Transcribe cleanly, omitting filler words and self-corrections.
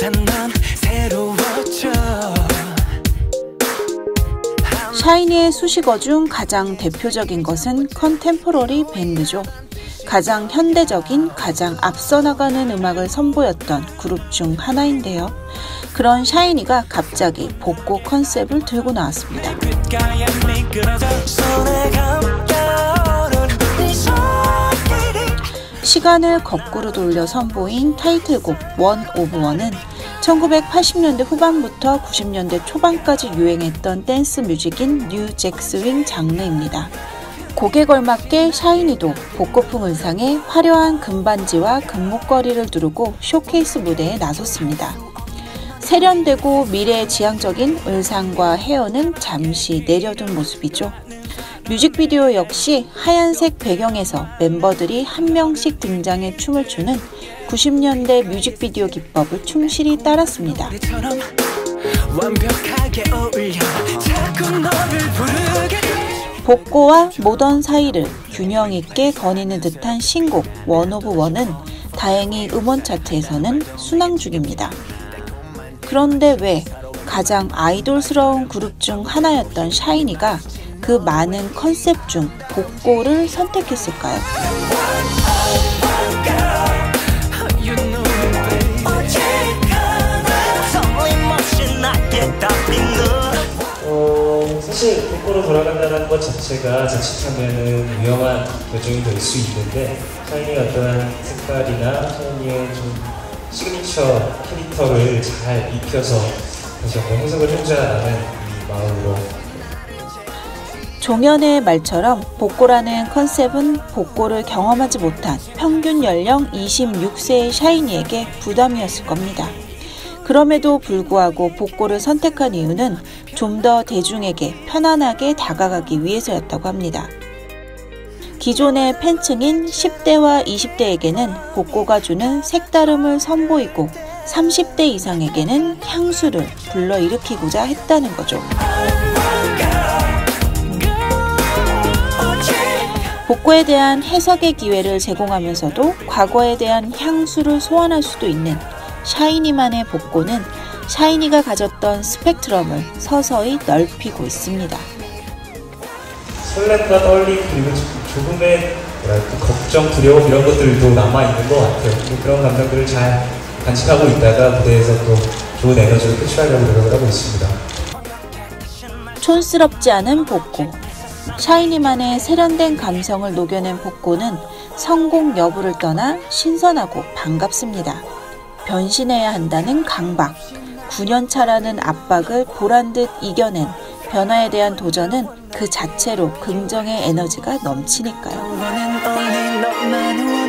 샤이니의 수식어 중 가장 대표적인 것은 컨템포러리 밴드죠. 가장 현대적인, 가장 앞서 나가는 음악을 선보였던 그룹 중 하나인데요. 그런 샤이니가 갑자기 복고 컨셉을 들고 나왔습니다. 시간을 거꾸로 돌려 선보인 타이틀곡 One of One은 1980년대 후반부터 90년대 초반까지 유행했던 댄스 뮤직인 뉴 잭 스윙 장르입니다. 곡에 걸맞게 샤이니도 복고풍 의상에 화려한 금반지와 금목걸이를 두르고 쇼케이스 무대에 나섰습니다. 세련되고 미래지향적인 의상과 헤어는 잠시 내려둔 모습이죠. 뮤직비디오 역시 하얀색 배경에서 멤버들이 한 명씩 등장해 춤을 추는 90년대 뮤직비디오 기법을 충실히 따랐습니다. 복고와 모던 사이를 균형 있게 거니는 듯한 신곡 원 오브 원은 다행히 음원 차트에서는 순항 중입니다. 그런데 왜 가장 아이돌스러운 그룹 중 하나였던 샤이니가 그 많은 컨셉 중 복고를 선택했을까요? 사실 복고로 돌아간다는 것 자체가 자칫하면 위험한 결정이 될 수 있는데 샤이니의 어떠한 색깔이나 샤이니의 좀 시그니처 캐릭터를 잘 입혀서 다시 한번 해석을 해보자라는 이 마음으로 종현의 말처럼 복고라는 컨셉은 복고를 경험하지 못한 평균 연령 26세의 샤이니에게 부담이었을 겁니다. 그럼에도 불구하고 복고를 선택한 이유는 좀 더 대중에게 편안하게 다가가기 위해서였다고 합니다. 기존의 팬층인 10대와 20대에게는 복고가 주는 색다름을 선보이고 30대 이상에게는 향수를 불러일으키고자 했다는 거죠. 복고에 대한 해석의 기회를 제공하면서도 과거에 대한 향수를 소환할 수도 있는 샤이니만의 복고는 샤이니가 가졌던 스펙트럼을 서서히 넓히고 있습니다. 설렘과 떨림 그리고 조금의 걱정, 두려움 이런 것들도 남아있는 것 같아요. 그런 감정들을 잘 간직하고 있다가 무대에서 또 좋은 에너지를 표출하려고 노력을 하고 있습니다. 촌스럽지 않은 복고. 샤이니만의 세련된 감성을 녹여낸 복고는 성공 여부를 떠나 신선하고 반갑습니다. 변신해야 한다는 강박, 9년차라는 압박을 보란듯 이겨낸 변화에 대한 도전은 그 자체로 긍정의 에너지가 넘치니까요.